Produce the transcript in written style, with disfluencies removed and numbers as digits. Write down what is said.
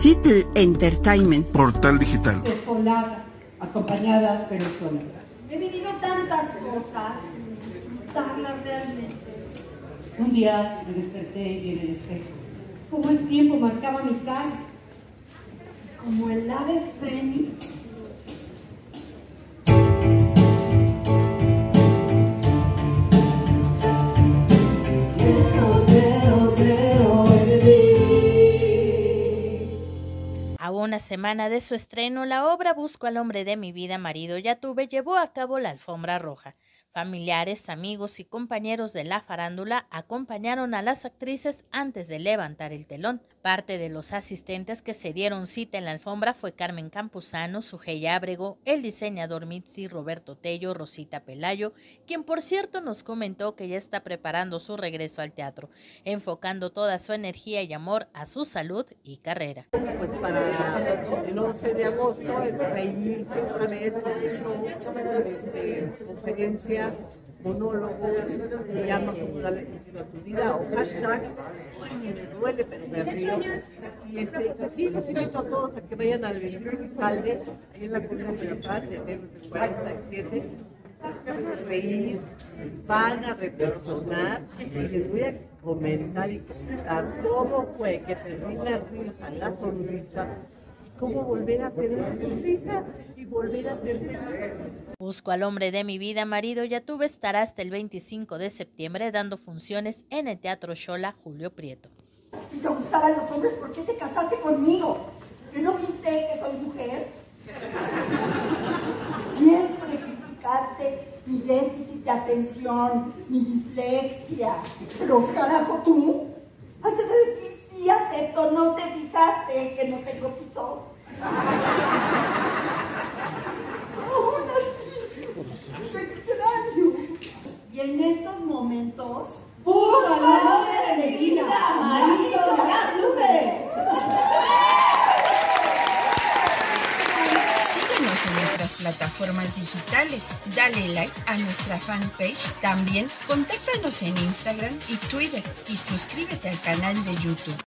Citl Entertainment. Portal Digital. Desolada, acompañada pero sola. He vivido tantas cosas, tantas realmente. Un día me desperté y en el espejo, como el tiempo marcaba mi cara, Como el ave fénix. A una semana de su estreno, la obra Busco al hombre de mi vida, marido ya tuve llevó a cabo la alfombra roja. Familiares, amigos y compañeros de la farándula acompañaron a las actrices antes de levantar el telón. Parte de los asistentes que se dieron cita en la alfombra fue Carmen Campuzano, Sujei Ábrego, el diseñador Mitzi, Roberto Tello, Rosita Pelayo, quien por cierto nos comentó que ya está preparando su regreso al teatro, enfocando toda su energía y amor a su salud y carrera. Pues para el 11 de agosto reinicio otra vez con el show, conferencia, monólogo, se llama Cómo darle sentido a tu vida, o hashtag, me duele pero me río. Y pues sí, los invito a todos a que vayan al Salde, ahí en la Colonia de la Paz, de Héroes del 47, van a reír, van a reflexionar, y les voy a comentar y comentar cómo fue que termina la risa, la sonrisa, cómo volver a tener una sonrisa y volver a tener. Busco al hombre de mi vida, marido ya tuve estará hasta el 25 de septiembre dando funciones en el Teatro Xola Julio Prieto. Si te gustaban los hombres, ¿por qué te casaste conmigo? ¿Que no viste que soy mujer? Siempre criticaste mi déficit de atención, mi dislexia. Pero carajo tú, antes de decir sí acepto, no te fijaste que no tengo pito. Aún así, te extraño. Y en estos momentos, ¡Busco al hombre de mi vida, marido ya tuve! Síguenos en nuestras plataformas digitales, dale like a nuestra fanpage, también contáctanos en Instagram y Twitter y suscríbete al canal de YouTube.